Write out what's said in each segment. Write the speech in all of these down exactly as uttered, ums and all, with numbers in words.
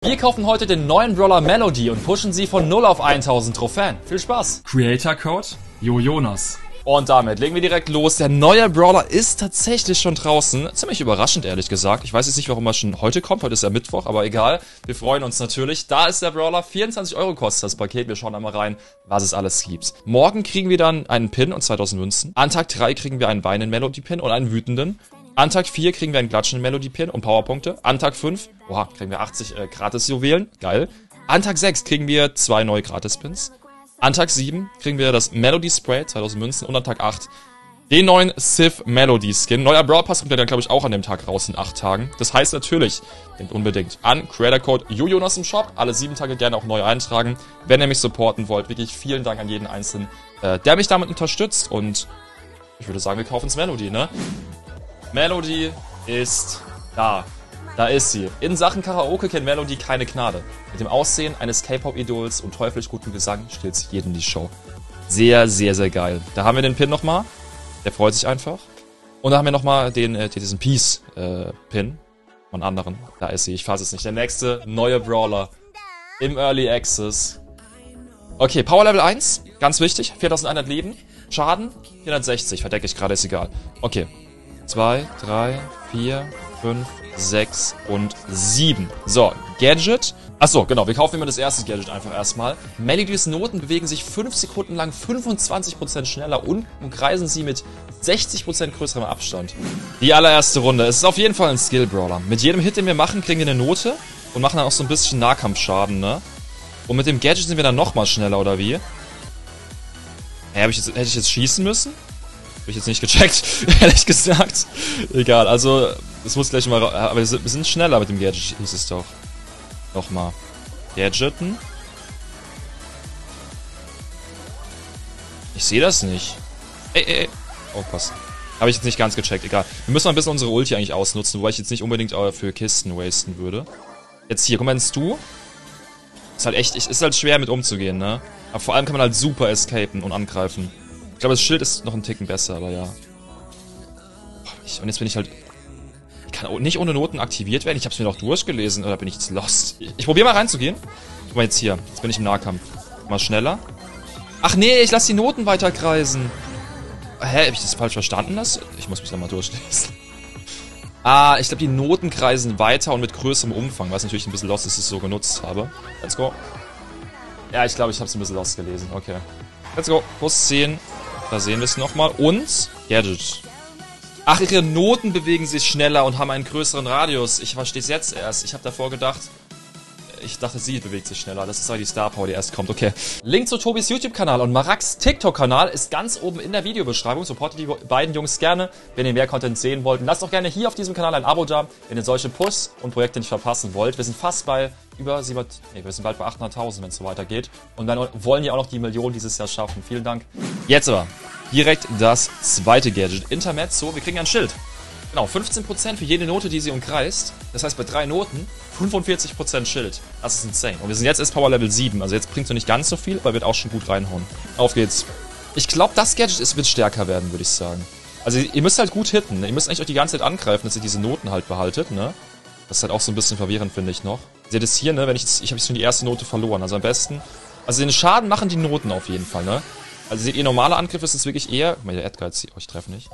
Wir kaufen heute den neuen Brawler Melody und pushen sie von null auf tausend Trophäen. Viel Spaß! Creator Code Jojonas. Und damit legen wir direkt los. Der neue Brawler ist tatsächlich schon draußen. Ziemlich überraschend, ehrlich gesagt. Ich weiß jetzt nicht, warum er schon heute kommt. Heute ist ja Mittwoch, aber egal. Wir freuen uns natürlich. Da ist der Brawler. vierundzwanzig Euro kostet das Paket. Wir schauen einmal rein, was es alles gibt. Morgen kriegen wir dann einen Pin und zweitausend Münzen. An Tag drei kriegen wir einen weinenden Melody-Pin und einen wütenden. An Tag vier kriegen wir einen klatschenden Melody-Pin und Powerpunkte. An Tag fünf, oha, kriegen wir achtzig äh, Gratis-Juwelen. Geil. An Tag sechs kriegen wir zwei neue Gratis-Pins. An Tag sieben kriegen wir das Melody Spray, zweitausend Münzen. Und an Tag acht den neuen Sith Melody Skin. Neuer Brawl Pass kommt ja dann, glaube ich, auch an dem Tag raus in acht Tagen. Das heißt natürlich, denkt unbedingt an Creator Code Jojonas im Shop. Alle sieben Tage gerne auch neu eintragen, wenn ihr mich supporten wollt. Wirklich vielen Dank an jeden Einzelnen, äh, der mich damit unterstützt. Und ich würde sagen, wir kaufen uns Melody, ne? Melody ist da. Da ist sie. In Sachen Karaoke kennt Melody keine Gnade. Mit dem Aussehen eines K-Pop-Idols und teuflisch gutem Gesang stellt sich jeden die Show. Sehr, sehr, sehr geil. Da haben wir den Pin nochmal. Der freut sich einfach. Und da haben wir nochmal den, äh, diesen Peace-Pin äh, von anderen. Da ist sie. Ich fasse es nicht. Der nächste neue Brawler im Early Access. Okay, Power Level eins. Ganz wichtig. viertausendeinhundert Leben. Schaden vierhundertsechzig. Verdecke ich gerade, ist egal. Okay. zwei, drei, vier, fünf, sechs und sieben. So, Gadget. Achso, genau, wir kaufen immer das erste Gadget einfach erstmal. Melodys Noten bewegen sich fünf Sekunden lang fünfundzwanzig Prozent schneller und umkreisen sie mit sechzig Prozent größerem Abstand. Die allererste Runde. Es ist auf jeden Fall ein Skill-Brawler. Mit jedem Hit, den wir machen, kriegen wir eine Note und machen dann auch so ein bisschen Nahkampfschaden, ne? Und mit dem Gadget sind wir dann nochmal schneller, oder wie? Hä, hab ich jetzt, hätte ich jetzt schießen müssen? Hab ich jetzt nicht gecheckt, ehrlich gesagt. Egal, also, das muss gleich mal... Aber wir sind schneller mit dem Gadget, hieß es doch. Nochmal. Gadgeten. Ich sehe das nicht. Ey, ey, ey. Aufpassen. Habe ich jetzt nicht ganz gecheckt, egal. Wir müssen mal ein bisschen unsere Ulti eigentlich ausnutzen, wobei ich jetzt nicht unbedingt für Kisten wasten würde. Jetzt hier, guck mal ins Du. Ist halt echt, ist halt schwer mit umzugehen, ne? Aber vor allem kann man halt super escapen und angreifen. Ich glaube, das Schild ist noch ein Ticken besser, aber ja. Ich, und jetzt bin ich halt... Ich kann auch nicht ohne Noten aktiviert werden. Ich habe es mir doch durchgelesen, oder bin ich jetzt lost? Ich, ich probiere mal reinzugehen. Guck mal jetzt hier. Jetzt bin ich im Nahkampf. Mal schneller. Ach nee, ich lasse die Noten weiterkreisen. Hä, hab ich das falsch verstanden? Das? Ich muss mich nochmal durchlesen. Ah, ich glaube, die Noten kreisen weiter und mit größerem Umfang. Was natürlich ein bisschen lost ist, dass ich es so genutzt habe. Let's go. Ja, ich glaube, ich habe es ein bisschen lost gelesen. Okay. Let's go. Plus zehn. Da sehen wir es nochmal. Und Gadget. Ach, ihre Noten bewegen sich schneller und haben einen größeren Radius. Ich verstehe es jetzt erst. Ich habe davor gedacht... Ich dachte, sie bewegt sich schneller. Das ist aber die Star Power, die erst kommt. Okay. Link zu Tobis YouTube-Kanal und Maraks TikTok-Kanal ist ganz oben in der Videobeschreibung. Supportet die beiden Jungs gerne, wenn ihr mehr Content sehen wollt. Und lasst auch gerne hier auf diesem Kanal ein Abo da, wenn ihr solche Pushs und Projekte nicht verpassen wollt. Wir sind fast bei über siebenhundert... Nee, wir sind bald bei achthunderttausend, wenn es so weitergeht. Und dann wollen wir auch noch die Million dieses Jahr schaffen. Vielen Dank. Jetzt aber direkt das zweite Gadget. Intermezzo. Wir kriegen ein Schild. Genau, fünfzehn Prozent für jede Note, die sie umkreist. Das heißt, bei drei Noten fünfundvierzig Prozent Schild. Das ist insane. Und wir sind jetzt erst Power Level sieben. Also jetzt bringt es noch nicht ganz so viel, aber wird auch schon gut reinhauen. Auf geht's. Ich glaube, das Gadget ist, wird stärker werden, würde ich sagen. Also ihr müsst halt gut hitten. Ne? Ihr müsst eigentlich euch die ganze Zeit angreifen, dass ihr diese Noten halt behaltet, ne? Das ist halt auch so ein bisschen verwirrend, finde ich noch. Seht es hier, ne? Wenn ich jetzt, ich habe jetzt schon die erste Note verloren. Also am besten... Also den Schaden machen die Noten auf jeden Fall, ne? Also seht ihr, normaler Angriff ist es wirklich eher... Guck mal, der Edgar jetzt, euch treffen nicht.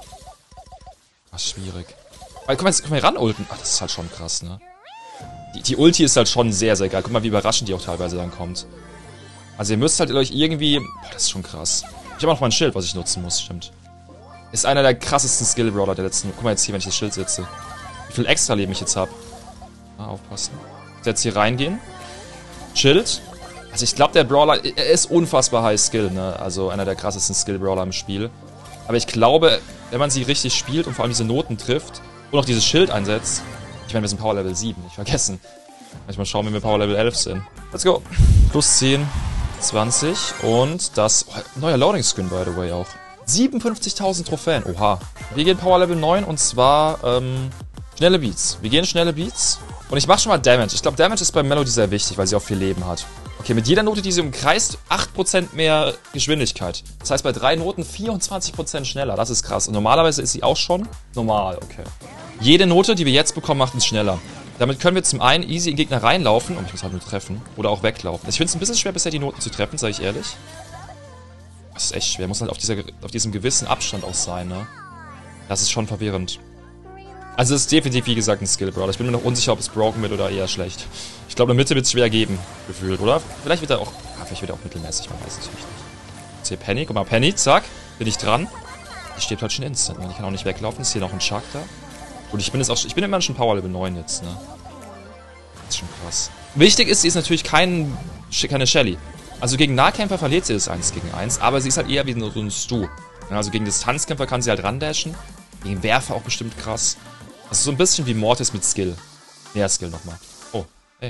Ach, schwierig. Guck mal, jetzt guck mal hier ran, Ulten. Ach, das ist halt schon krass, ne? Die, die Ulti ist halt schon sehr, sehr geil. Guck mal, wie überraschend die auch teilweise dann kommt. Also ihr müsst halt euch irgendwie... Boah, das ist schon krass. Ich habe auch noch mal ein Schild, was ich nutzen muss, stimmt. Ist einer der krassesten Skill-Brawler der letzten... Guck mal jetzt hier, wenn ich das Schild setze. Wie viel extra Leben ich jetzt habe. Ah, aufpassen. Jetzt hier reingehen. Schild. Also ich glaube, der Brawler... Er ist unfassbar high Skill, ne? Also einer der krassesten Skill-Brawler im Spiel. Aber ich glaube, wenn man sie richtig spielt und vor allem diese Noten trifft und auch dieses Schild einsetzt... Ich meine, wir sind Power Level sieben, nicht vergessen. Manchmal schauen, wenn wir Power Level elf sind. Let's go. Plus zehn, zwanzig und das... Oh, neuer Loading Skin, by the way, auch. siebenundfünfzigtausend Trophäen. Oha. Wir gehen Power Level neun und zwar, ähm... schnelle Beats. Wir gehen schnelle Beats. Und ich mache schon mal Damage. Ich glaube, Damage ist bei Melody sehr wichtig, weil sie auch viel Leben hat. Okay, mit jeder Note, die sie umkreist, acht Prozent mehr Geschwindigkeit. Das heißt, bei drei Noten vierundzwanzig Prozent schneller. Das ist krass. Und normalerweise ist sie auch schon normal. Okay. Jede Note, die wir jetzt bekommen, macht uns schneller. Damit können wir zum einen easy in Gegner reinlaufen. Und ich muss halt nur treffen. Oder auch weglaufen. Ich finde es ein bisschen schwer, bisher die Noten zu treffen, sage ich ehrlich. Das ist echt schwer. Muss halt auf, dieser, auf diesem gewissen Abstand auch sein, ne? Das ist schon verwirrend. Also es ist definitiv, wie gesagt, ein Skill-Brawler. Ich bin mir noch unsicher, ob es broken wird oder eher schlecht. Ich glaube, in der Mitte wird es schwer geben, gefühlt, oder? Vielleicht wird er auch... Ja, vielleicht wird er auch mittelmäßig, man weiß es natürlich nicht. Jetzt hier Penny. Guck mal, Penny, zack. Bin ich dran. Die stirbt halt schon instant, ne? Die kann auch nicht weglaufen. Ist hier noch ein Chuck da. Und ich bin jetzt auch... Ich bin immer schon Power Level neun jetzt, ne? Das ist schon krass. Wichtig ist, sie ist natürlich kein, keine Shelly. Also gegen Nahkämpfer verliert sie das eins gegen eins, aber sie ist halt eher wie so ein Stu. Also gegen Distanzkämpfer kann sie halt randashen. Gegen Werfer auch bestimmt krass. Also so ein bisschen wie Mortis mit Skill. Mehr Skill nochmal. Oh, hey.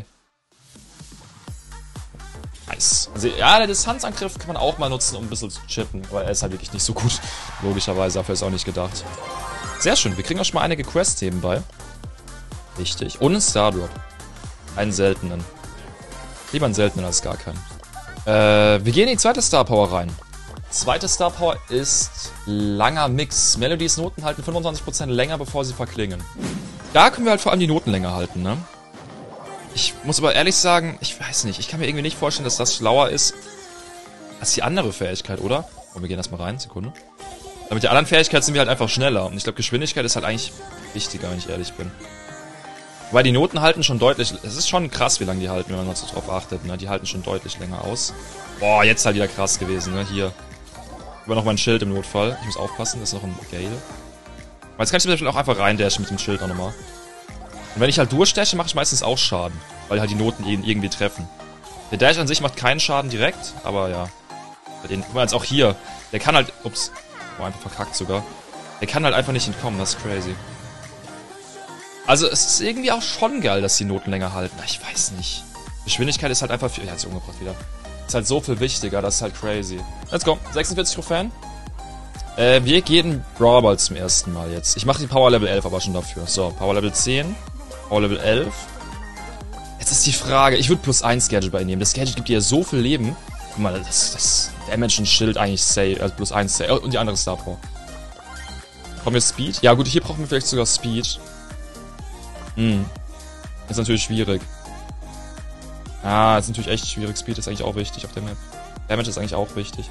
Nice. Also ja, der Distanzangriff kann man auch mal nutzen, um ein bisschen zu chippen. Aber er ist halt wirklich nicht so gut. Logischerweise, dafür ist auch nicht gedacht. Sehr schön, wir kriegen auch schon mal einige Quests nebenbei. Wichtig. Und einen Stardrop. Einen seltenen. Lieber einen seltenen als gar keinen. Äh, wir gehen in die zweite Star Power rein. Zweite Star Power ist langer Mix. Melodies Noten halten fünfundzwanzig Prozent länger, bevor sie verklingen. Da können wir halt vor allem die Noten länger halten, ne? Ich muss aber ehrlich sagen, ich weiß nicht. Ich kann mir irgendwie nicht vorstellen, dass das schlauer ist als die andere Fähigkeit, oder? Und wir gehen erstmal rein, Sekunde. Aber mit der anderen Fähigkeit sind wir halt einfach schneller. Und ich glaube, Geschwindigkeit ist halt eigentlich wichtiger, wenn ich ehrlich bin. Weil die Noten halten schon deutlich... Es ist schon krass, wie lange die halten, wenn man mal so drauf achtet, ne? Die halten schon deutlich länger aus. Boah, jetzt halt wieder krass gewesen, ne? Hier. Aber noch mal ein Schild im Notfall. Ich muss aufpassen, das ist noch ein Gale. Aber jetzt kann ich zum Beispiel auch einfach reindashen mit dem Schild auch nochmal. Und wenn ich halt durchdashe, mache ich meistens auch Schaden. Weil halt die Noten ihn irgendwie treffen. Der Dash an sich macht keinen Schaden direkt, aber ja. Bei den, guck mal, jetzt auch hier. Der kann halt... Ups. Oh, einfach verkackt sogar. Der kann halt einfach nicht entkommen, das ist crazy. Also es ist irgendwie auch schon geil, dass die Noten länger halten. Ich weiß nicht. Geschwindigkeit ist halt einfach viel... Ja, hat sich umgebracht wieder. Ist halt so viel wichtiger, das ist halt crazy. Let's go. sechsundvierzig Trophäen. Äh, wir gehen Brawl Ball zum ersten Mal jetzt. Ich mache die Power Level elf aber schon dafür. So, Power Level zehn. Power Level elf. Jetzt ist die Frage, ich würde plus eins Gadget bei ihr nehmen. Das Gadget gibt ihr so viel Leben. Guck mal, das, das Damage und Schild eigentlich safe. Also plus eins safe. Und die andere Star Power. Kommen wir Speed? Ja gut, hier brauchen wir vielleicht sogar Speed. Hm. Ist natürlich schwierig. Ah, ist natürlich echt schwierig. Speed ist eigentlich auch wichtig auf der Map. Damage ist eigentlich auch wichtig.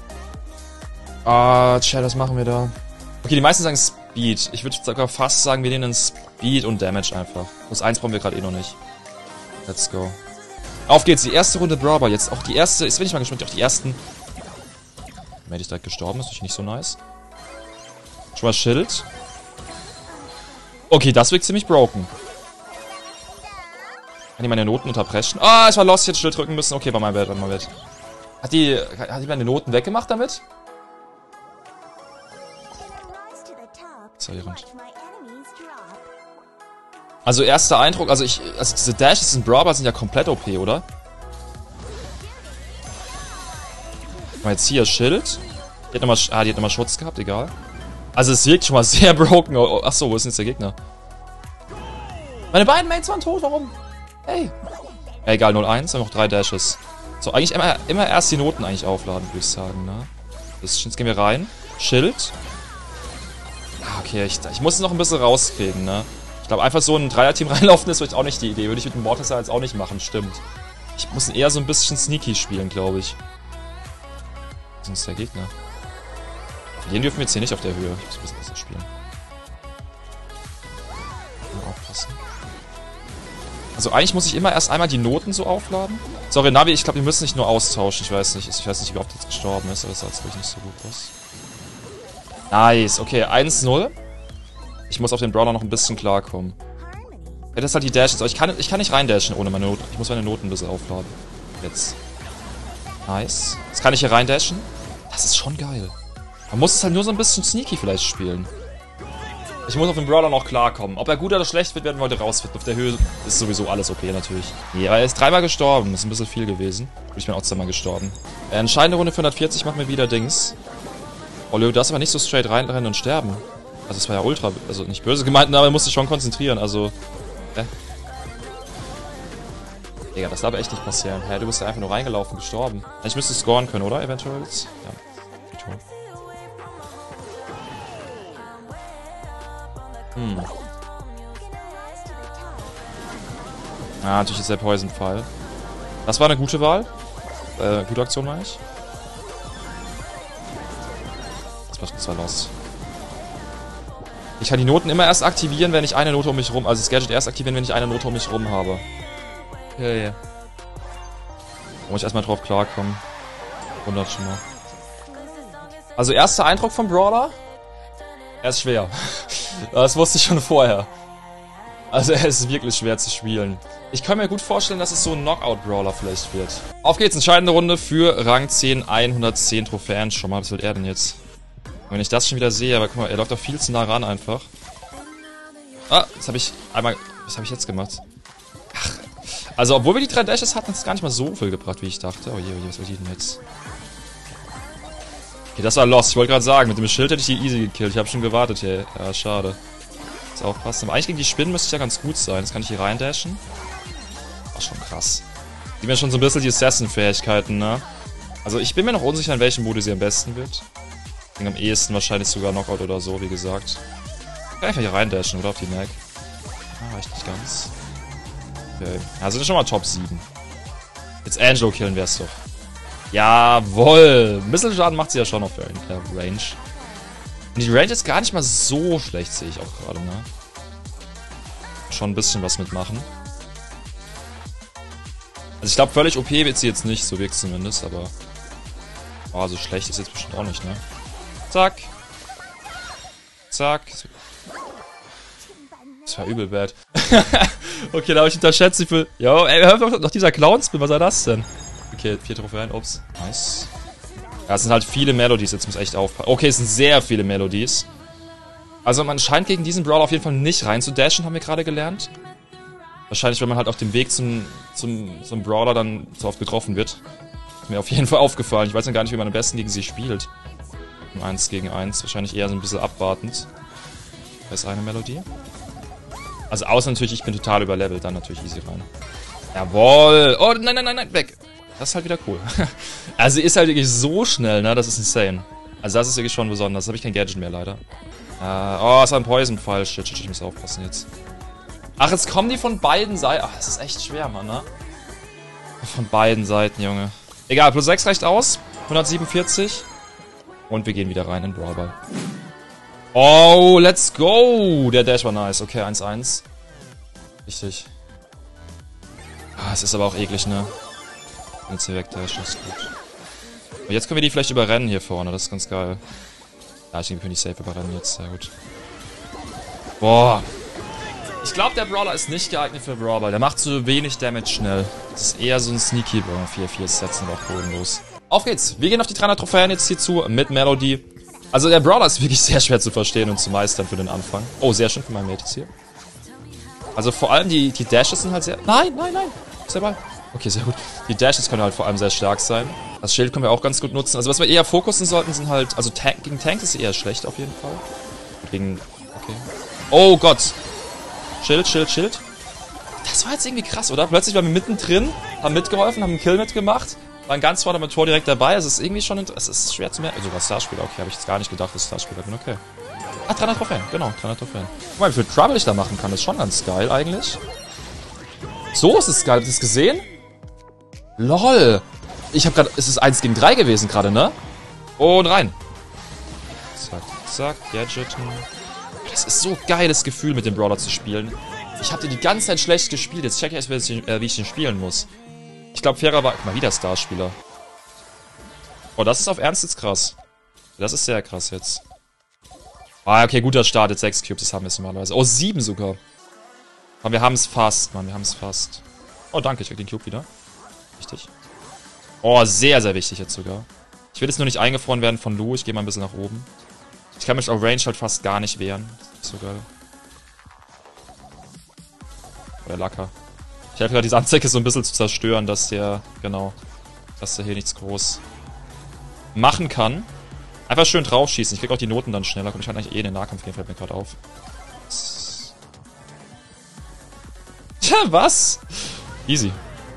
Ah, Chat, was machen wir da? Okay, die meisten sagen Speed. Ich würde sogar fast sagen, wir nehmen Speed und Damage einfach. Plus eins brauchen wir gerade eh noch nicht. Let's go. Auf geht's, die erste Runde Brawl Ball. Jetzt auch die erste, jetzt bin ich mal gespannt auf die ersten. Mate ist direkt gestorben, ist natürlich nicht so nice. Schon mal Schild. Okay, das wirkt ziemlich broken. Kann die meine Noten unterbrechen? Ah, ich war lost, jetzt Schild drücken müssen. Okay, war mein Bett, war mein Bett. Hat die, hat die meine Noten weggemacht damit? Also erster Eindruck, also ich, also diese Dashes in Brawl Ball sind ja komplett O P, oder? Mal jetzt hier Schild. Die hat nochmal, ah, die hat nochmal Schutz gehabt, egal. Also es wirkt schon mal sehr broken. Oh, achso, wo ist denn jetzt der Gegner? Meine beiden Mates waren tot, warum? Hey. Ja, egal, null eins, haben noch drei Dashes. So, eigentlich immer, immer erst die Noten eigentlich aufladen, würde ich sagen, ne? Das, jetzt gehen wir rein. Schild. Ah, okay, ich, ich muss es noch ein bisschen rauskriegen, ne? Ich glaube, einfach so ein Dreier-Team reinlaufen ist vielleicht auch nicht die Idee. Würde ich mit dem Mortis jetzt auch nicht machen, stimmt. Ich muss eher so ein bisschen sneaky spielen, glaube ich. Wo ist der Gegner? Auf den dürfen wir jetzt hier nicht auf der Höhe. Ich muss ein bisschen besser spielen. Mal aufpassen. Also eigentlich muss ich immer erst einmal die Noten so aufladen. Sorry, Navi, ich glaube, wir müssen nicht nur austauschen. Ich weiß nicht, ich weiß nicht, wie oft jetzt gestorben ist, aber das sah jetzt wirklich nicht so gut aus. Nice, okay, eins null. Ich muss auf den Brawler noch ein bisschen klarkommen. Ja, das ist halt die Dashes, aber ich kann, ich kann nicht reindashen ohne meine Noten. Ich muss meine Noten ein bisschen aufladen. Jetzt. Nice. Jetzt kann ich hier reindashen. Das ist schon geil. Man muss es halt nur so ein bisschen sneaky vielleicht spielen. Ich muss auf den Brawler noch klarkommen. Ob er gut oder schlecht wird, werden wir heute rausfinden. Auf der Höhe ist sowieso alles okay, natürlich. Ja, er ist dreimal gestorben. Das ist ein bisschen viel gewesen. Ich bin auch zweimal gestorben. Äh, entscheidende Runde für hundertvierzig machen wir wieder Dings. Oh, Leo, du darfst aber nicht so straight reinrennen und sterben. Also, es war ja ultra... Also, nicht böse gemeint, aber er musste sich schon konzentrieren. Also... Hä? Digga, das darf aber echt nicht passieren. Hä, du bist ja einfach nur reingelaufen, gestorben. Ich müsste scoren können, oder? Eventuell jetzt? Ja. Hm. Ah, natürlich ist der Poison-Pfeil. Das war eine gute Wahl. Äh, gute Aktion, meine ich. Das macht uns zwar los. Ich kann die Noten immer erst aktivieren, wenn ich eine Note um mich rum... Also das Gadget erst aktivieren, wenn ich eine Note um mich rum habe. Ja, ja. Da muss ich erstmal drauf klarkommen. Wundert schon mal. Also erster Eindruck vom Brawler? Er ist schwer. Das wusste ich schon vorher. Also er ist wirklich schwer zu spielen. Ich kann mir gut vorstellen, dass es so ein Knockout-Brawler vielleicht wird. Auf geht's, entscheidende Runde für Rang zehn, hundertzehn Trophäen schon mal. Was will er denn jetzt? Wenn ich das schon wieder sehe, aber guck mal, er läuft doch viel zu nah ran einfach. Ah, das habe ich einmal... Was habe ich jetzt gemacht? Ach, also obwohl wir die drei Dashes hatten, hat es gar nicht mal so viel gebracht, wie ich dachte. Oh je, oh je, was will ich denn jetzt? Okay, das war lost. Ich wollte gerade sagen, mit dem Schild hätte ich die easy gekillt. Ich habe schon gewartet hier. Ja, schade. Muss aufpassen. Aber eigentlich gegen die Spinnen müsste ich ja ganz gut sein. Das kann ich hier rein dashen. War schon krass. Die haben ja schon so ein bisschen die Assassin-Fähigkeiten, ne? Also ich bin mir noch unsicher, in welchem Modus sie am besten wird. Ich denke am ehesten wahrscheinlich sogar Knockout oder so, wie gesagt. Ich kann einfach hier rein dashen, oder? Auf die Neck. Ah, reicht nicht ganz. Okay. Also schon mal Top sieben. Jetzt Angelo killen wär's doch. Jawoll! Missile-Schaden macht sie ja schon auf der Range. Und die Range ist gar nicht mal so schlecht, sehe ich auch gerade, ne? Schon ein bisschen was mitmachen. Also ich glaube, völlig O P wird sie jetzt nicht, so wirkt es zumindest, aber... Oh, so schlecht ist jetzt bestimmt auch nicht, ne? Zack. Zack. Das war übel bad. Okay, da habe ich unterschätzt, wie viel... Jo, ey, hör doch noch dieser Clown-Spin, was war das denn? Okay, vier Trophäen, ups. Nice. Ja, es sind halt viele Melodies, jetzt muss echt aufpassen. Okay, es sind sehr viele Melodies. Also man scheint gegen diesen Brawler auf jeden Fall nicht rein zu dashen, haben wir gerade gelernt. Wahrscheinlich, wenn man halt auf dem Weg zum, zum, zum Brawler dann so oft getroffen wird. Ist mir auf jeden Fall aufgefallen. Ich weiß noch gar nicht, wie man am besten gegen sie spielt. Im eins gegen eins. Wahrscheinlich eher so ein bisschen abwartend. Da ist eine Melodie. Also außer natürlich, ich bin total überlevelt, dann natürlich easy rein. Jawohl! Oh, nein, nein, nein, nein, weg! Das ist halt wieder cool. Also sie ist halt wirklich so schnell, ne? Das ist insane. Also das ist wirklich schon besonders. Da habe ich kein Gadget mehr, leider. Äh, oh, ist ein Poison-Pfeil. Shit, shit, ich muss aufpassen jetzt. Ach, jetzt kommen die von beiden Seiten. Ach, das ist echt schwer, Mann, ne? Von beiden Seiten, Junge. Egal, plus sechs reicht aus. hundertsiebenundvierzig. Und wir gehen wieder rein in Brawl Ball. Oh, let's go! Der Dash war nice. Okay, eins eins. Richtig. Ah, es ist aber auch eklig, ne? Jetzt hier wegdashen, ist gut. Und jetzt können wir die vielleicht überrennen hier vorne, das ist ganz geil. Ja, ich denke, wir können die safe überrennen jetzt, sehr gut. Boah. Ich glaube, der Brawler ist nicht geeignet für Brawl Ball. Der macht zu wenig Damage schnell. Das ist eher so ein Sneaky Brawler. vier vier Sets sind auch bodenlos. Auf geht's. Wir gehen auf die dreihundert Trophäen jetzt hierzu mit Melody. Also der Brawler ist wirklich sehr schwer zu verstehen und zu meistern für den Anfang. Oh, sehr schön für mein Mates hier. Also vor allem die, die Dashes sind halt sehr... Nein, nein, nein. Ist der Ball. Okay, sehr gut. Die Dashes können halt vor allem sehr stark sein. Das Schild können wir auch ganz gut nutzen. Also was wir eher fokussen sollten, sind halt... Also Tank, gegen Tanks ist eher schlecht auf jeden Fall. Gegen... Okay. Oh Gott. Schild, Schild, Schild. Das war jetzt irgendwie krass, oder? Plötzlich waren wir mittendrin, haben mitgeholfen, haben einen Kill mitgemacht, waren ganz vorne mit Tor direkt dabei. Es ist irgendwie schon... Es ist schwer zu merken. Also was Starspieler. Okay, habe ich jetzt gar nicht gedacht, dass Starspieler bin. Okay. Ah, dreihundert Trophäen. Genau, dreihundert Trophäen. Guck mal, wie viel Trouble ich da machen kann. Das ist schon ganz geil eigentlich. So ist es geil. Habt ihr das gesehen? LOL. Ich hab grad... Es ist eins gegen drei gewesen gerade, ne? Und rein. Zack, zack. Gadgeten. Das ist so geiles Gefühl, mit dem Brawler zu spielen. Ich hatte die ganze Zeit schlecht gespielt. Jetzt check ich erst, wie ich den spielen muss. Ich glaube, fairer war... Guck mal, wieder Starspieler. Oh, das ist auf Ernst jetzt krass. Das ist sehr krass jetzt. Ah, okay, guter Start. Jetzt sechs Cubes, das haben wir jetzt normalerweise. Oh, sieben sogar. Aber wir haben es fast, Mann. Wir haben es fast. Oh, danke, ich krieg den Cube wieder. Wichtig. Oh, sehr, sehr wichtig jetzt sogar. Ich will jetzt nur nicht eingefroren werden von Lu. Ich gehe mal ein bisschen nach oben. Ich kann mich auf Range halt fast gar nicht wehren. Das ist so geil. Der Lacker. Ich helfe gerade, diese Anzeige so ein bisschen zu zerstören, dass der, genau, dass der hier nichts groß machen kann. Einfach schön draufschießen. Ich krieg auch die Noten dann schneller. Komm, ich kann eigentlich eh in den Nahkampf gehen, fällt mir gerade auf. Tja, was? Easy.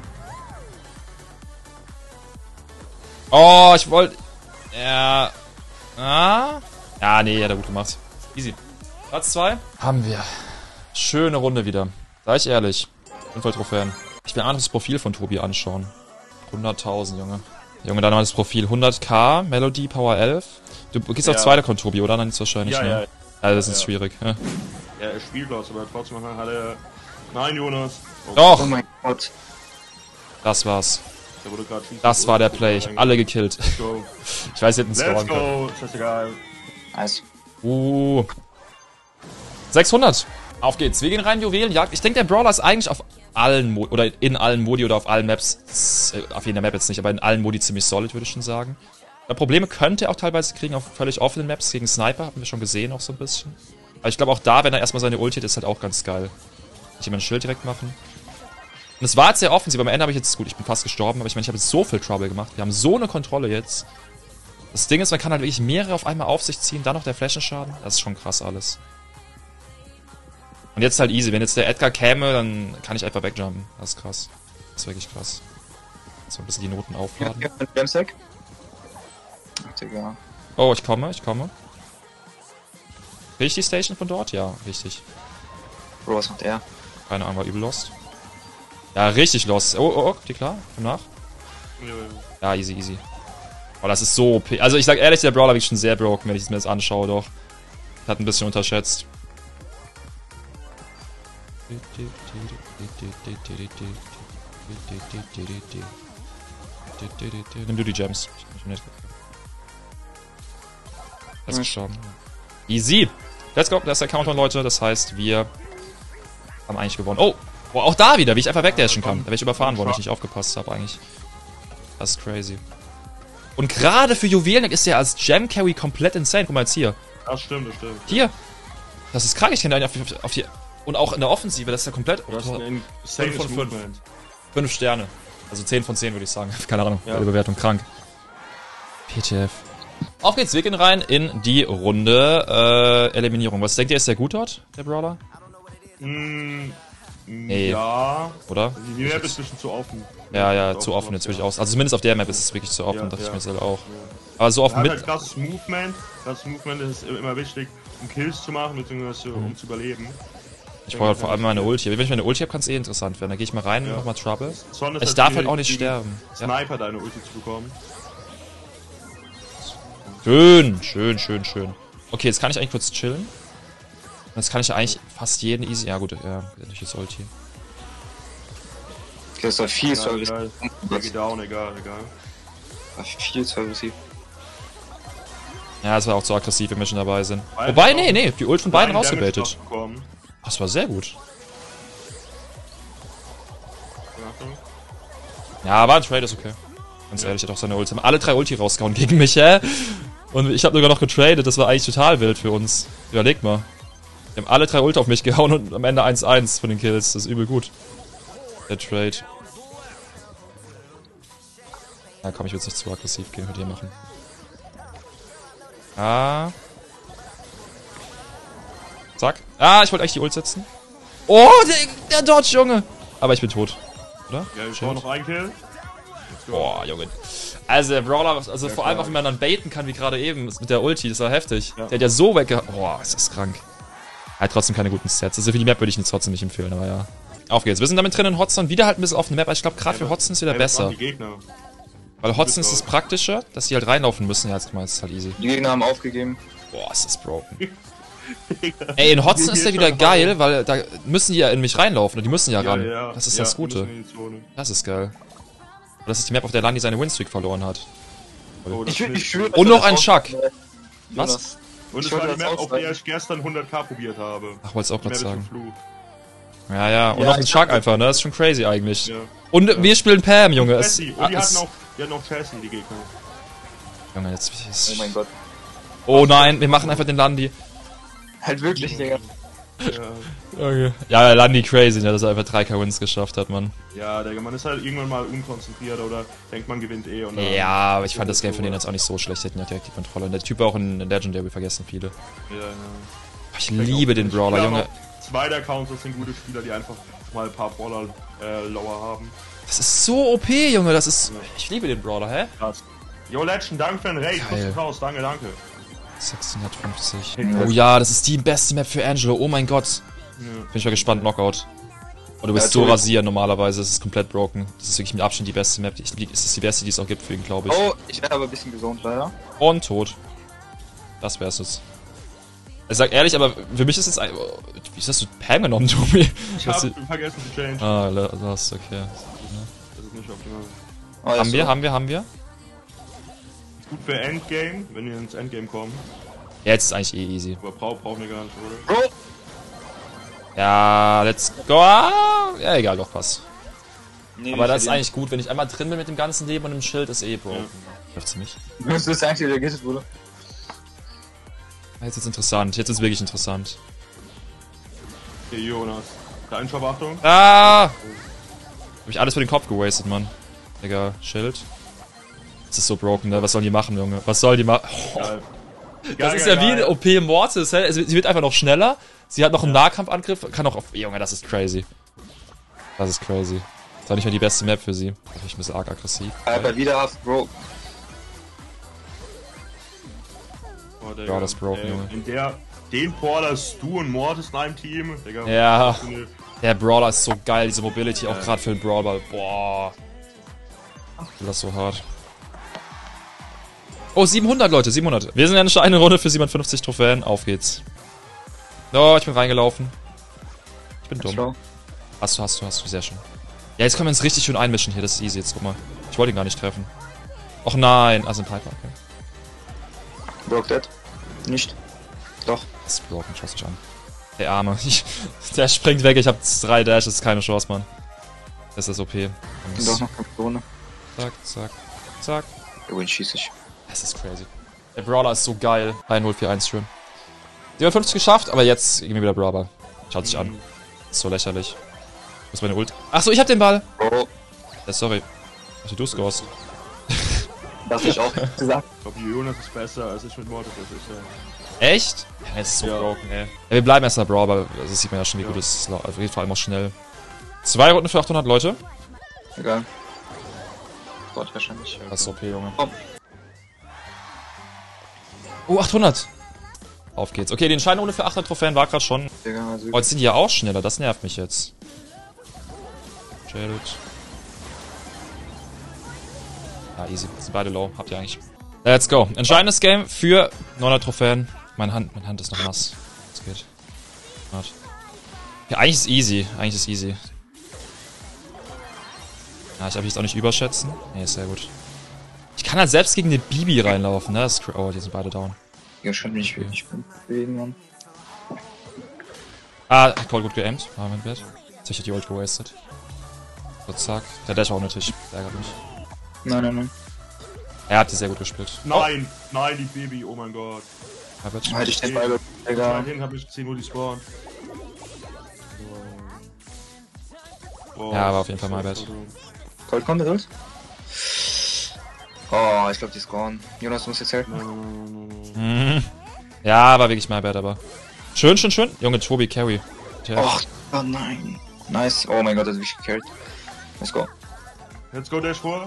Oh, ich wollte... Ja... Ah? Ja, nee, hat er gut gemacht. Easy. Platz zwei. Haben wir. Schöne Runde wieder. Sei ich ehrlich. Fall Trophäen. Ich will ein anderes Profil von Tobi anschauen. hunderttausend, Junge. Junge, dann mal das Profil. hunderttausend, Melody, Power elf. Du gehst ja auf zweiter Account, Tobi, oder? Dann ist wahrscheinlich, ja, ne? ja. Also das ja, ist ja. schwierig. Ja, Ja, er spielt was, aber trotzdem hat er... Nein, Jonas. Oh, Doch! Oh mein Gott. Das war's. der wurde grad viel Das zu war der groß. Play. Ich hab alle gekillt. Let's go. Ich weiß, sie hätten Let's scoren können. go. Ist das egal. Nice. Uh. sechshundert. Auf geht's. Wir gehen rein, Juwelenjagd. Ich denke, der Brawler ist eigentlich auf allen Modi, oder in allen Modi oder auf allen Maps, äh, auf jeder Map jetzt nicht, aber in allen Modi ziemlich solid, würde ich schon sagen. Aber Probleme könnte er auch teilweise kriegen auf völlig offenen Maps gegen Sniper, haben wir schon gesehen, auch so ein bisschen. Aber ich glaube auch da, wenn er erstmal seine Ulti hat, ist halt auch ganz geil. Ich will ein Schild direkt machen. Und es war jetzt sehr offensiv, am Ende habe ich jetzt, gut, ich bin fast gestorben, aber ich meine, ich habe jetzt so viel Trouble gemacht. Wir haben so eine Kontrolle jetzt. Das Ding ist, man kann halt wirklich mehrere auf einmal auf sich ziehen, dann noch der Flächenschaden. Das ist schon krass alles. Und jetzt halt easy. Wenn jetzt der Edgar käme, dann kann ich einfach wegjumpen. Das ist krass. Das ist wirklich krass. So ein bisschen die Noten aufladen. Ja, Jamsack. Ach, Digga. Oh, ich komme, ich komme. Krieg ich die Station von dort? Ja, richtig. Bro, was macht er? Keine Ahnung, war übel lost. Ja, richtig lost. Oh, oh, oh, die klar? Komm nach. Ja, easy, easy. Oh, das ist so O P. Also ich sag ehrlich, der Brawler wird schon sehr broken, wenn ich mir das anschaue, doch. Hat ein bisschen unterschätzt. Nimm du die Gems. Ich bin nicht Das ist gestorben. Easy. Let's go. Das ist der Countdown, Leute. Das heißt, wir haben eigentlich gewonnen. Oh, oh auch da wieder, wie ich einfach wegdashen kann. Da wäre ich überfahren worden, weil ich nicht aufgepasst habe eigentlich. Das ist crazy. Und gerade für Juwelenjagd ist der als Gem Carry komplett insane. Guck mal jetzt hier. Das stimmt, das stimmt. Hier. Das ist krank. Ich kenne einen auf, auf die... Und auch in der Offensive, das ist ja komplett... Du hast ein safe von fünf. Movement. fünf Sterne. Also zehn von zehn würde ich sagen. Keine Ahnung. Ja. Die Bewertung krank. P T F. Auf geht's, wir gehen rein in die Runde äh, Eliminierung. Was denkt ihr, ist der gut dort, der Brawler? Mm, Nee. Ja. Oder? Die Map ist ein bisschen zu offen. Ja, ja, Ist zu auch offen, jetzt was, würde ich ja. aus. Also zumindest auf der Map ist es wirklich zu offen, Ja, dachte ja. ich mir selber auch. Ja. Aber so auf Er hat mit. halt krasses Movement. Das Movement ist immer wichtig, um Kills zu machen, beziehungsweise Mhm. um zu überleben. Ich brauche halt vor allem meine Ulti. Wenn ich meine Ulti habe, kann es eh interessant werden. Da gehe ich mal rein, Ja. mach mal Trouble. Sonne ist Ich halt darf halt schwierig, auch nicht gegen sterben. Ja. Sniper deine Ulti zu bekommen. Schön, schön, schön, schön. Okay, jetzt kann ich eigentlich kurz chillen. Jetzt kann ich ja eigentlich fast jeden easy. Ja, gut, ja, durch das Ulti. Okay, das war viel Ja, zu aggressiv. egal. Der geht down, egal, egal. War viel zu aggressiv. Ja, es war auch zu aggressiv, wenn wir schon dabei sind. Beide Wobei, auch nee, nee, die Ult von beiden Kleinen Damage rausgebaitet. noch bekommen. Das war sehr gut. Achtung. Ja, aber ein Trade ist okay. Ganz ehrlich, er hat auch seine Ulti. Haben alle drei Ulti rausgehauen gegen mich, hä? Und ich habe sogar noch getradet, das war eigentlich total wild für uns. Überleg mal. Die haben alle drei Ulti auf mich gehauen und am Ende eins eins von den Kills. Das ist übel gut. Der Trade. Na komm, ich will jetzt nicht zu aggressiv gehen, mit dir machen. Ah. Zack. Ah, ich wollte eigentlich die Ult setzen. Oh, der, der Dodge, Junge. Aber ich bin tot. Oder? Ja, ich Schild. brauche noch einen Kill. Let's go. Boah, Junge. Also der Brawler, also Ja, vor allem klar. auch wenn man dann baiten kann, wie gerade eben mit der Ulti, das war heftig. Ja. Der hat ja so weggehauen. Boah, ist das krank. Er hat trotzdem keine guten Stats. Also für die Map würde ich ihn trotzdem nicht empfehlen, aber ja. Auf geht's. Wir sind damit drin in Hotzone. Wieder halt ein bisschen auf eine Map, aber ich glaube gerade für Hotzone ist wieder Ey, was besser. machen die Gegner? Weil Hotzone ist das drauf. Praktische, dass die halt reinlaufen müssen. Ja, jetzt mal, ist halt easy. Die Gegner haben aufgegeben. Boah, ist das broken. Ey, in Hotzone ist der wieder geil, weil da müssen die ja in mich reinlaufen und die müssen ja ran. Das ist ja, das wir Gute. müssen in die Zone. Das ist geil. Und das ist die Map, auf der Landi seine Winstreak verloren hat. Oh, das Ich, will ich schwöre. Und noch ein Chuck. Was? Was? Und es Ich war wollte die das Map, auf der ausweiten. ich gestern hundert K probiert habe. Ach, wollt's auch Die gerade Map ist sagen. verflucht. Ja, ja. Und Ja, noch ein ich Chuck hab- einfach, ne? Das ist schon crazy eigentlich. Ja. Und Ja. wir spielen Pam, Junge. Es, Chassis. ah, Und die es, hatten auch, die hatten auch Chassis, die Gegner. Junge, jetzt. Oh mein Gott. Oh nein, wir machen einfach den Landi. Halt wirklich, Digga. Ja, Okay. Ja, Landi crazy, ne? Dass er einfach drei K Wins geschafft hat, Mann. ja, Digga, man ist halt irgendwann mal unkonzentriert oder denkt, man gewinnt eh. Und dann- Ja, aber ich fand das Game von denen jetzt auch nicht so schlecht. Die hatten ja direkt die Kontrolle. Und der Typ war auch in Legendary, vergessen viele. Ja, ja. Ich liebe den Brawler, Ja, Junge. auch Zwei der Accounts, das sind gute Spieler, die einfach mal ein paar Brawler äh, lower haben. Das ist so O P, Junge. Das ist. Ich liebe den Brawler, hä? Krass. Yo, Legend, danke für den Raid. Geil. vierzig Haus, danke, danke. sechshundertfünfzig. Oh ja, das ist die beste Map für Angelo. Oh mein Gott. Ja. Bin ich mal gespannt, Knockout. Und du bist Ja, so Tobi. rasieren normalerweise, das ist komplett broken. Das ist wirklich mit Abstand die beste Map. Ich, es ist die beste, die es auch gibt für ihn, glaube ich. Oh, ich werde aber ein bisschen gesund, leider. Und tot. Das wär's jetzt. Ich sag ehrlich, aber für mich ist es ein... Wie ist das du Pam genommen, Tobi? Ich Was- hab vergessen zu change. Ah, das, okay. Das ist nicht optimal. Oh, das Haben ist wir, so. haben wir, haben wir? Ist gut für Endgame, wenn wir ins Endgame kommen. Jetzt ist eigentlich eh easy. Aber brau brauchen wir gar nicht, oder? Bro! Ja, let's go. Ah, ja, egal, doch was. Nee, Aber wir das ist verlieren. eigentlich gut, wenn ich einmal drin bin mit dem ganzen Leben und im Schild ist eh broken. Trifft sie nicht. Das ist eigentlich der Gittet, Bruder. Jetzt ist interessant, jetzt ist wirklich interessant. Hier, Jonas. Deine Verwachtung? Ah! Hab ich alles für den Kopf gewastet, Mann. Digga, Schild. Das ist so broken, ne? Was sollen die machen, Junge? Was sollen die machen? Oh, Geil. das Geil, ist geil, ja wie eine geil. O P Mortis, hä? Sie sie wird einfach noch schneller. Sie hat noch einen Nahkampfangriff. Kann auch auf... Junge, das ist crazy. Das ist crazy. Das war nicht mehr die beste Map für sie. Da bin ich ein bisschen arg aggressiv. Aber wieder hast, Bro. Oh, Digga. Ja, das ist broken, Ey, Junge. In der... Den Porterst du und Mortis in einem Team. Digga. Ja. Was für eine- Der Brawler ist so geil, diese Mobility, auch gerade für den Brawler. Boah. Ich will das so hart. Oh, siebenhundert, Leute, siebenhundert. Wir sind in einer Runde für siebenundfünfzig Trophäen. Auf geht's. Oh, ich bin reingelaufen. Ich bin dumm. Schlau. Hast du, hast du, hast du. Sehr schön. Ja, jetzt können wir uns richtig schön einmischen hier. Das ist easy jetzt. Guck mal. Ich wollte ihn gar nicht treffen. Och nein. Also ein Piper, okay. Broke dead. Nicht. Doch. Das ist broken, schau dich an. Der Arme. Ich, der springt weg. Ich hab drei Dashes. Keine Chance, Mann. Das ist O P. Und auch noch keine Krone. Zack, zack, zack. Wohin schieße ich? Das ist crazy. Der Brawler ist so geil. eins null vier eins schön. siebenundfünfzig geschafft, aber jetzt gehen wir wieder Brawler. Schaut sich an. Ist so lächerlich. Wo ist meine Ult? Achso, ich hab den Ball. Oh, Ja, sorry. Ach, du scorest. das ich auch gesagt. Ich glaube, Jonas ist besser als ich mit Mortis. Das ist ja... Echt? Ja, es ist so Ja. broken, ey. Ja, wir bleiben erst mal Brawler. Das sieht man ja schon, wie Ja. gut es ist. Auf jeden Fall immer schnell. Zwei Runden für achthundert Leute. Egal. Gott, wahrscheinlich. Das ist O P, Junge. Komm. Oh, achthundert. Auf geht's. Okay, die entscheidende Runde für achthundert Trophäen war gerade schon. Digga, also Oh, jetzt sind die ja auch schneller. Das nervt mich jetzt. Jared. Ah, easy. Sind beide low. Habt ihr eigentlich. Let's go. Entscheidendes Game für neunhundert Trophäen. Meine Hand, meine Hand ist noch nass. Das geht. Warte. Ja, eigentlich ist easy. Eigentlich ist easy. Ja, ich darf mich jetzt auch nicht überschätzen. Nee, ist sehr gut. Ich kann halt selbst gegen eine Bibi reinlaufen, ne? Das ist cra- oh, die sind beide down. Digga, schon nicht wirklich bewegen, Mann. Ah, Cole gut geaimt. War mein Bett. Jetzt hab ich die Ult gewastet. So, zack. Der Dash auch nötig. Der ärgert mich. Nein, nein, nein. Er hat die sehr gut gespielt. Nein, nein, die Baby, oh mein Gott. Oh, mein Bett. Hätte ich den Ball gehabt, Ja. Digga. Dahin habe ich gesehen, wo die spawnen. Wow. Ja, aber auf jeden Fall my bad. Cold kommt raus. Oh, ich glaube, die scoren. Jonas, du musst jetzt helfen. Nein, nein, nein, nein, nein. Mhm. Ja, war wirklich my bad, aber. Schön, schön, schön. Junge, Tobi, Carry. Tja. Och, oh nein. Nice. Oh mein Gott, das hat mich gecarried. Let's go. Let's go, Dash vor.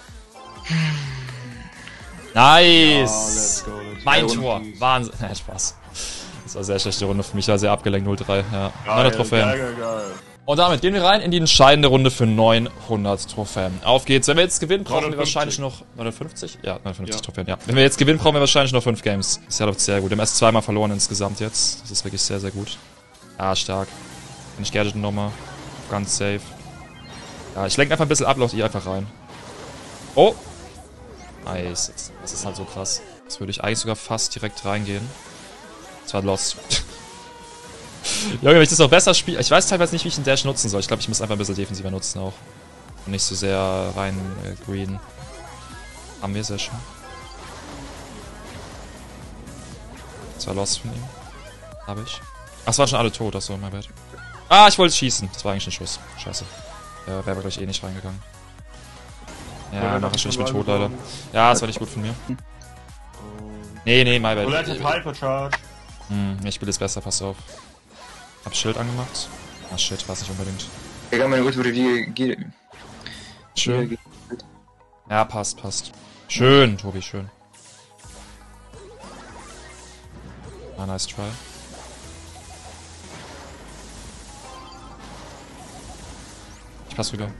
Nice! Ah, let's go, let's go. Mein Ja, Tor. und- Wahnsinn. Ja, Spaß. Das war eine sehr schlechte Runde für mich. War sehr abgelenkt. null drei. Ja. Geil, neunhundert Trophäen. Geil, geil, geil. Und damit gehen wir rein in die entscheidende Runde für neunhundert Trophäen. Auf geht's. Wenn wir jetzt gewinnen, brauchen wir neunhundertfünfzig. wahrscheinlich noch neunhundertfünfzig? Ja, neunhundertfünfzig Ja. Trophäen, ja. Wenn wir jetzt gewinnen, brauchen wir wahrscheinlich noch fünf Games. Das läuft sehr gut. Wir haben erst zweimal verloren insgesamt jetzt. Das ist wirklich sehr, sehr gut. Ah, stark. Wenn ich Gadget nochmal. Ganz safe. Ja, ich lenke einfach ein bisschen ab, lauft ihr einfach rein. Oh! Nice. Das ist halt so krass. Das würde ich eigentlich sogar fast direkt reingehen. Das war lost. Junge, wenn ich das noch besser spiele. Ich weiß teilweise nicht, wie ich den Dash nutzen soll. Ich glaube, ich muss einfach ein bisschen defensiver nutzen auch. Und nicht so sehr rein äh, green. Haben wir sehr schön. Das war lost von ihm. Habe ich. Ach, es waren schon alle tot. Achso, mein Bad. Ah, ich wollte schießen. Das war eigentlich ein Schuss. Scheiße. Ja, wäre gleich eh nicht reingegangen. Ja, nachher schon, ich bin tot, leider. Ja, das war nicht gut von mir. Nee, nee, my bad. Colette hat Hypercharge. Hm, ich spiele jetzt besser, pass auf. Hab Schild angemacht. Ah, shit, war's nicht unbedingt. Digga, meine Ult wurde wie... ge- Schön. ge- Ja, passt, passt. Schön, Tobi, schön. Ah, nice try. Ich pass rüber.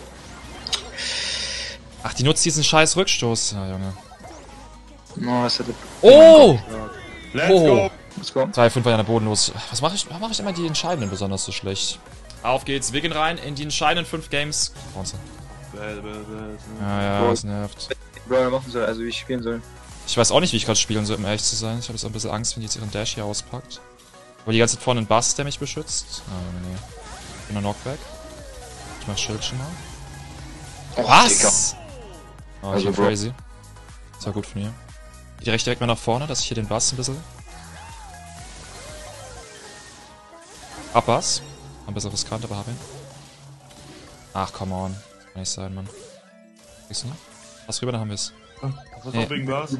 Ach, die nutzt diesen scheiß Rückstoß. Ja, Junge. No, es hätte. Oh! Let's Oh. go! Let's go. zwei fünf war ja bodenlos. Was mache ich? Warum mache ich immer die entscheidenden besonders so schlecht? Auf geht's, wir gehen rein in die entscheidenden fünf Games. Wahnsinn. Bäh, bäh, bäh. Ja, ja, das nervt. Bro, machen soll, also wie ich spielen soll. Ich weiß auch nicht, wie ich gerade spielen soll, um ehrlich zu sein. Ich habe jetzt auch ein bisschen Angst, wenn die jetzt ihren Dash hier auspackt. Aber die ganze Zeit vorne ein Bass, der mich beschützt. Ah, nee, nee. Ich bin ein Knockback. Ich mach Schild schon mal. Oh, Was? Oh, ich Also, bin Bro. crazy. Das war gut von ihr. Ich recht direkt mal nach vorne, dass ich hier den Bass ein bisschen... Hab Bass. Ein bisschen riskant, aber hab ihn. Ach, come on. Kann nicht sein, Mann. Kriegst du nicht? Lass rüber, dann haben wir's. Was Nee. noch wegen was?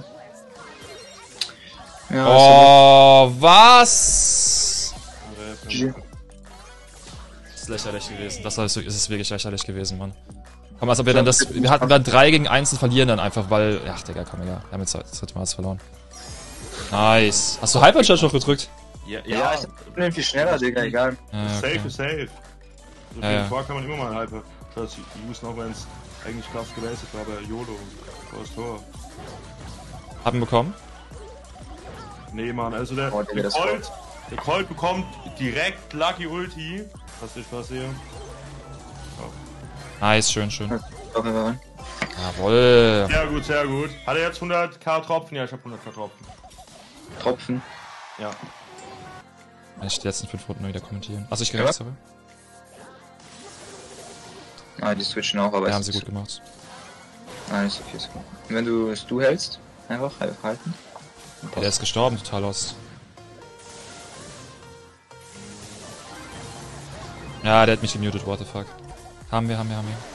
Ja, Oh, was? G G. Das ist lächerlich gewesen. Das ist es wirklich lächerlich gewesen, Mann. Komm, als ob wir dann das... Wir hatten dann drei gegen eins und verlieren dann einfach, weil... Ach, Digga, komm, egal. Wir haben jetzt das dritte Mal was verloren. Nice. Hast du Hypercharge noch gedrückt? Ja, Ja, ich bin irgendwie schneller, Digga, egal. Ja, Safe okay. ist safe. So Ja, ja, ja. Vor kann man immer mal halbe. Schatz, die müssen auch, wenn es eigentlich krass gewastet war, aber YOLO. Das Tor. Hab ihn bekommen? Nee, Mann, also der, Oh, Digga, der das Colt, der Colt bekommt direkt Lucky Ulti. Was ich was sehe. Nice, schön, schön. Auf jeden Fall. Jawohl. Sehr gut, sehr gut. Hat er jetzt hunderttausend Tropfen? Ja, ich hab hunderttausend Tropfen. Tropfen. Ja. Kann ich die letzten fünf Runden nur wieder kommentieren? Achso, ich gerecht habe? Ah, die switchen auch, aber Ja, es haben sie ist- gut gemacht. Nein, ist okay, ist okay. Und wenn du es du hältst, einfach einfach halten. Ja, der ist gestorben, total lost. Ja, der hat mich gemutet, what the fuck. Haben wir, haben wir, haben wir.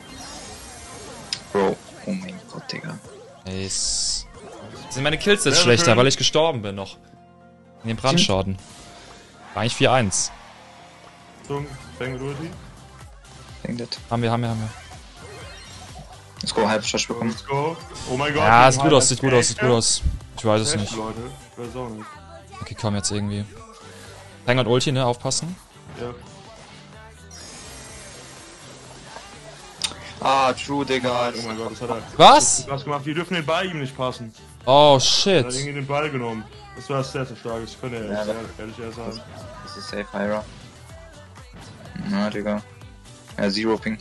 Bro, oh mein Gott, Digga. Nice. Sind meine Kills jetzt Sehr schlechter, schön. weil ich gestorben bin noch. In dem Brandschaden. War eigentlich vier eins. Achtung, Bang mit Ulti. Denk das. Haben wir, haben wir, haben wir. Let's go, halb Charge bekommen. Let's go. Oh mein Gott. Ja, die sieht gut aus, sieht gut aus, sieht gut Hälfte. aus. Ich weiß es Hälfte, nicht. Leute. Ich weiß auch nicht. Okay, komm jetzt irgendwie. Fang und Ulti, ne? Aufpassen. Ja. Ah, true, Digga. Oh mein Gott, das hat er. Was? Was gemacht? Wir dürfen den Ball ihm nicht passen. Oh, Er shit. hat irgendwie den Ball genommen. Das war sehr, sehr stark. Ich könnte Ja, ja, sehr, ehrlich eher sagen. Das ist safe, Hyra. Na, Digga. Ja, Zero Ping.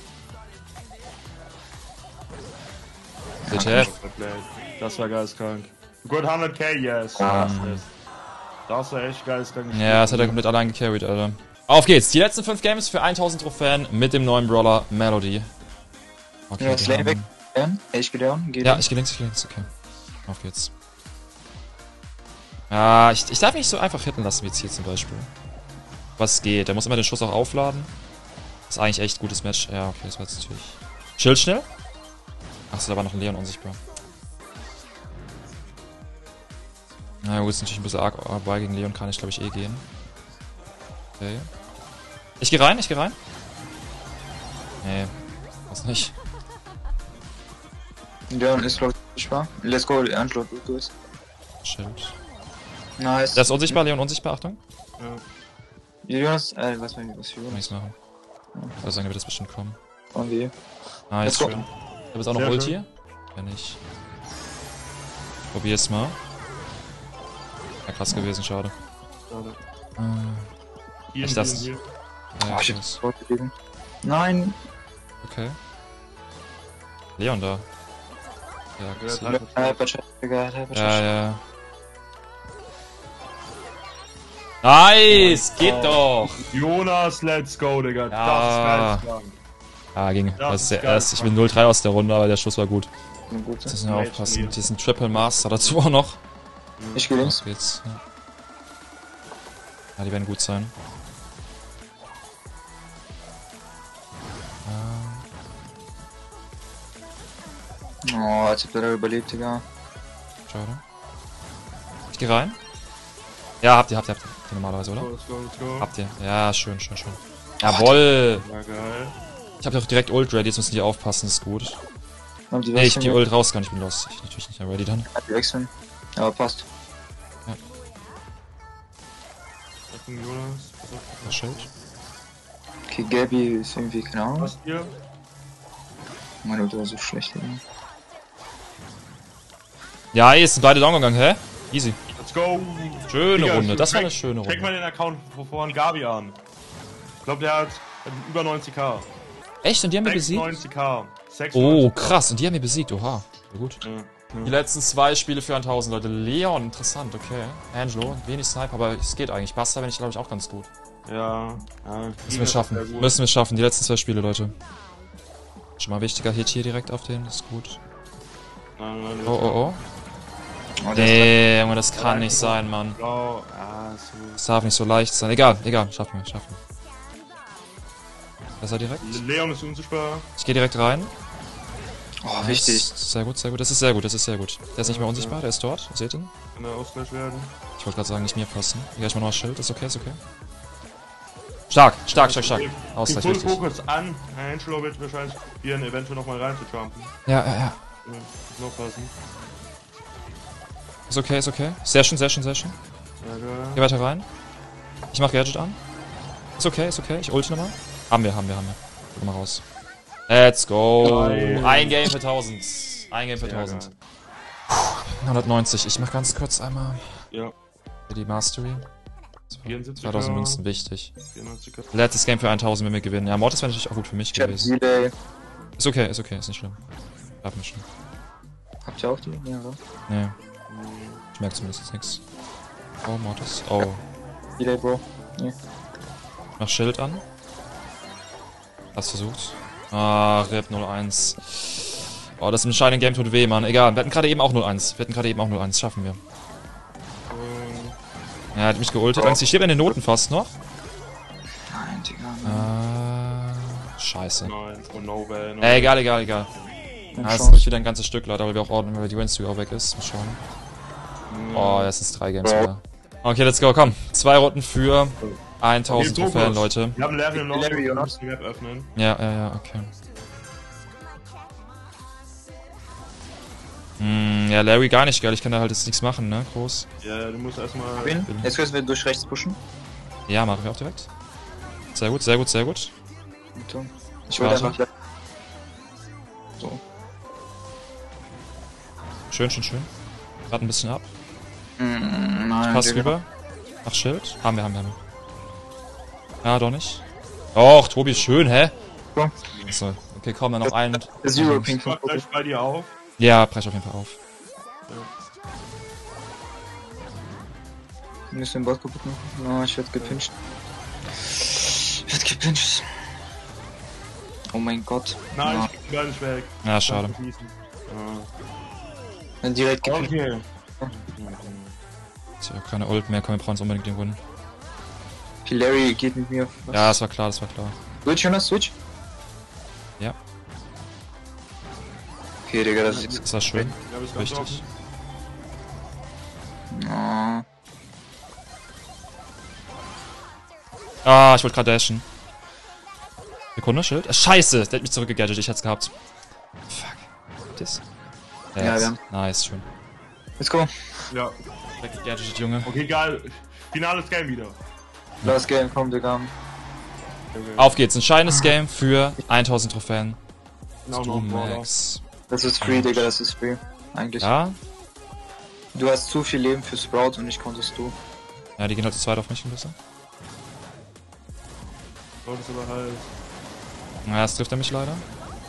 W T F. Das war geistkrank. Gut, hundert K, yes. Ah. Das, ist- das war echt geistkrank. Ja, das hat er komplett allein gecarried, Alter. Auf geht's. Die letzten fünf Games für tausend Trophäen mit dem neuen Brawler Melody. Okay, Ja, die Slay weg. haben... Down? Ich geh down? Geh Ja, down. ich geh links, ich geh links, okay. Auf geht's. Ja, ich, ich darf mich nicht so einfach hitten lassen wie jetzt hier zum Beispiel. Was geht? Der muss immer den Schuss auch aufladen. Das ist eigentlich echt ein gutes Match. Ja, okay, das war jetzt natürlich... Chill schnell. Achso, da war noch ein Leon unsichtbar. Na gut, ist natürlich ein bisschen arg, aber gegen Leon kann ich glaube ich eh gehen. Okay. Ich geh rein, ich geh rein. Nee, was nicht. Down ist, glaub ich, nicht wahr. Let's go, Angelo, du du bist. Schild. Nice. Der ist unsichtbar, Leon unsichtbar, Achtung. Ja. Jonas, äh, was war was für Kann Jonas? nichts machen. Also sagen, wird das bestimmt kommen. Und wie? Nice, Let's go. schön. Ich hab jetzt auch noch Sehr Ulti. schön. Wenn nicht. Probier's mal. Ja, krass gewesen, schade. Schade. Äh, Hier, Echt hier, das? hier. ja, Oh, ich krass. hab's Wort gegeben. Nein! Okay. Leon da. Ja, Ja, krass. Teil- Halber Charge, Digga, halber Ja, Charge. ja. Nice! Geht doch! Jonas, let's go, Digga. Ja. Das ist geistkrank. Ah, ging. Das Das ist ist der geil. erste. Ich bin null drei aus der Runde, aber der Schuss war gut. Eine gute. Das müssen wir Mate aufpassen. Neil. Hier ist ein Triple Master dazu auch noch. Ich geh links. Auf geht's. Ja. Ja, die werden gut sein. Oh, als ob der da überlebt, Digga. Schade. Ich geh rein. Ja, habt ihr, habt ihr, habt ihr normalerweise, oder? Let's go, let's go. Habt ihr. Ja, schön, schön, schön. Jawoll! Ja, geil. Ich hab doch direkt Ult ready, jetzt müssen die aufpassen, ist gut. Haben die Nee, ich wechseln? die Ult raus kann, ich bin los. Ich natürlich nicht mehr ready dann. Ja, die wechseln. Aber passt. Achtung, Jonas. Pass auf. Das Schild. Okay, Okay, Gabi ist irgendwie keine Ahnung. Was hier? Meine Ulti war so schlecht. Irgendwie. Ja, ey, sind beide down gegangen, hä? Easy. Let's go! Schöne Digga, Runde, das war check- eine schöne Check mal Runde. den Account von vorhin Gabi an. Ich glaube, der hat über neunzig K. Echt? Und die haben wir besiegt? sechsundneunzig K. Oh, sechsundneunzig K. krass, und die haben wir besiegt, oha. Sehr gut. Ja. Die letzten zwei Spiele für tausend, Leute. Leon, interessant, okay. Angelo, wenig Sniper, aber es geht eigentlich. Basta bin ich, glaube ich, auch ganz gut. Ja, ja. Müssen wir schaffen. Müssen wir schaffen, die letzten zwei Spiele, Leute. Schon mal wichtiger Hit hier direkt auf den, ist gut. Nein, nein, Oh, oh, oh. Oh, der ist Nee, Junge, das kann nicht sein, Mann. blau. Ah, so. Das darf nicht so leicht sein. Egal, egal, schaffen wir, schaffen wir. Besser direkt. Leon ist unsichtbar. Ich gehe direkt rein. Oh, wichtig. Sehr gut, sehr gut. Das ist sehr gut, das ist sehr gut. Der ist nicht mehr unsichtbar, der ist dort. Seht ihr ihn? Kann er Ausgleich werden. Ich wollte gerade sagen, nicht mir fassen. Egal, ich mach noch Schild. Ist okay, ist okay. Stark, stark, stark, stark. Ausgleich, Full richtig. Fokus an. Angelo wird wahrscheinlich probieren, eventuell nochmal rein zu jumpen. Ja, ja, ja. Ja, noch passen. Ist okay, ist okay. Sehr schön, sehr schön, sehr schön. Ja, geil. Geh weiter rein. Ich mach Gadget an. Ist okay, ist okay. Ich ulti nochmal. Haben wir, haben wir, haben wir. Guck mal raus. Let's go. Geil. Ein Game für tausend. Ein Game für Sehr tausend. geil. hundertneunzig. Ich mach ganz kurz einmal Ja, die Mastery. vierundsiebzig zweitausend K. Münzen, wichtig. vierundneunzig K. Letztes Game für tausend, wenn wir gewinnen. Ja, Mortis wäre natürlich auch gut für mich Ich hab gewesen. Delay. Ist okay, ist okay, ist nicht schlimm. Hab mich schon. Habt ihr auch die? Ja, oder? Nee, ich merke zumindest jetzt nichts. Oh, Mortis. Oh. Delay, Bro. Mach Schild an. Hast versucht. Ah, R I P null eins. Oh, das im entscheidenden Game tut weh, Mann. Egal, wir hatten gerade eben auch null eins. Wir hatten gerade eben auch null eins. Schaffen wir. Ähm, Ja, er hat mich geultet. Angst, ich stehe in den Noten fast noch. Nein, Digga. Ah, scheiße. Nein, oh no way. No Äh, egal, egal, egal. Nein, Ah, es ist Chance. nicht wieder ein ganzes Stück, Leute, weil wir auch ordnen, weil die Winstreak auch weg ist. Mal schauen. Oh, jetzt sind drei Games Bro. wieder. Okay, let's go, komm. Zwei Runden für tausend Okay, Trophäen, Fokus. Leute. Wir haben Larry noch. Larry, Wir oder? müssen die Map öffnen. Ja, ja, ja, okay. Hm, ja, Larry gar nicht geil. Ich kann da halt jetzt nichts machen, ne? Groß. Ja, ja, du musst erstmal. Win. Jetzt können wir durch rechts pushen. Ja, machen wir auch direkt. Sehr gut, sehr gut, sehr gut. Ich wollte Warte. einfach. So. Schön, schön, schön. Warte ein bisschen ab. Mm, nein, Pass Digga. rüber. Mach Schild. Haben wir, haben wir, haben wir. Ja, doch nicht. Och, Tobi, schön, hä? So. So, okay, komm, dann noch ein. Der Zero Mhm. Ping Ich von mach gleich bei dir auf. Ja, brech auf jeden Fall auf. Wir müssen den Bot kaputt machen. No, ich werd gepincht. Ich werd gepincht. Oh mein Gott. Nein, Ja. ich krieg ihn gar nicht weg. Ja, schade. Ja. Dann direkt gepincht. Okay. Ist ja keine Ult mehr, komm, wir brauchen uns unbedingt den Win. Larry geht mit mir auf. was? Ja, das war klar, das war klar. Switch, Jonas, Switch? Ja. Okay, Digga, das ist jetzt. Das war schön. Ja, bist ganz Richtig. Oh. Ah, ich wollte gerade dashen. Sekunde, Schild. Äh, Scheiße, der hat mich zurückgegadget, ich hätte es gehabt. Fuck. Das? Ja, jetzt. wir haben- Nice, schön. Let's go. offen. Ja. Weggegadgetet, Junge. Okay, geil. Finales Game wieder. Last Game, komm, Digga. Okay. Auf geht's, entscheidendes Game für tausend Trophäen. Genau, Du noch Brawler. Max. Das ist free, Digga, das ist free. Eigentlich. Ja? Du hast zu viel Leben für Sprout und nicht konntest du. Ja, die gehen halt zu zweit auf mich ein bisschen. Sollte es aber halt. Ja, das trifft er mich leider.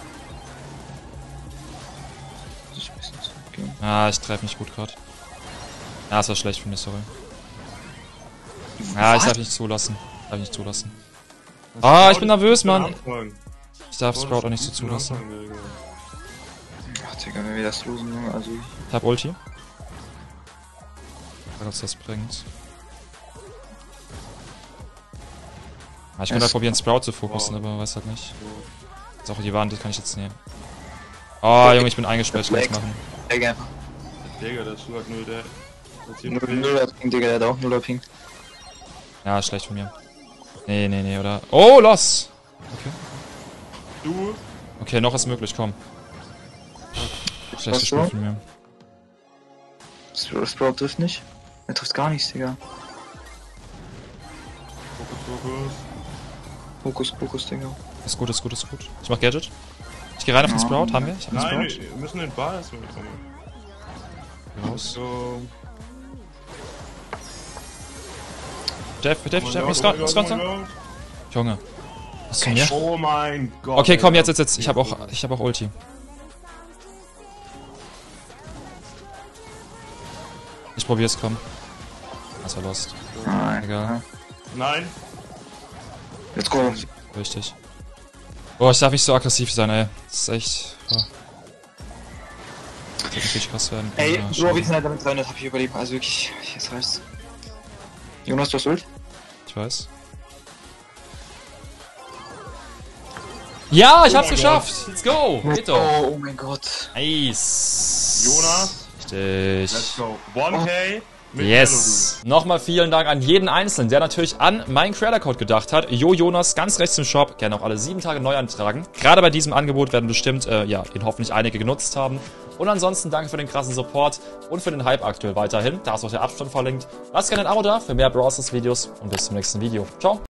Das ist ein bisschen zurückgehen. Ah, ich treffe nicht gut gerade. Ja, das war schlecht von mir, sorry. Ja, ich darf nicht zulassen. Darf ich nicht zulassen. Ah, ich bin nervös, Mann. Ich darf Sprout auch nicht so zulassen. Ach, Digga, wenn wir das losen, Junge, also. Ich hab Ulti. Sag, was das bringt. Ah, ich könnte halt Es- probieren, Sprout zu fokussen, aber weiß halt nicht. Ist auch die Wand, die kann ich jetzt nehmen. Oh, Junge, ich bin eingesperrt, ich kann nichts machen. Digga, einfach. Digga, das ist halt nur der. Das hier Null- Nuller Ping, Digga, der hat auch Nuller Ping. Ja, schlecht von mir. Nee, nee, nee, oder? Oh, los! Okay. Du. Okay, noch ist möglich, komm. Schlecht Was gespielt so? von mir. Spro- Sprout trifft nicht. Er trifft gar nichts, Digga. Fokus, Fokus. Hokus Pokus, Digga. Ist gut, ist gut, ist gut. Ich mach Gadget. Ich geh rein auf den Ja. Sprout. Haben wir? Ich hab den Nein, Sprout. wir müssen den Ball erstmal bekommen. Raus. So. Jeff, Jeff, Jeff, mich Scott, Scott. Junge. Was zu mir? Oh mein Gott. Okay, komm, jetzt, jetzt, jetzt. Ich hab auch, ich hab auch Ulti. Ich probier's, komm. Das war lost. Nein. Egal. Nein. Let's go. Richtig. Boah, ich darf nicht so aggressiv sein, ey. Das ist echt... Oh. Das wird natürlich krass werden. Ey, Ja, nur schade. wie dreihundert hab ich überlebt. Also wirklich, jetzt reicht's. Jonas, du hast Ult? Ich weiß. Ja, ich Oh hab's mein geschafft! Let's go! Geht doch! Oh, oh mein Gott. Nice! Jonas. Richtig. Let's go. one K mit Yes! Nochmal vielen Dank an jeden Einzelnen, der natürlich an meinen Creator-Code gedacht hat. Jo Jonas, ganz rechts im Shop, gerne auch alle sieben Tage neu antragen. Gerade bei diesem Angebot werden bestimmt, äh, ja, den hoffentlich einige genutzt haben. Und ansonsten danke für den krassen Support und für den Hype aktuell weiterhin. Da ist auch der Abstand verlinkt. Lasst gerne ein Abo da für mehr Brawl Stars Videos und bis zum nächsten Video. Ciao!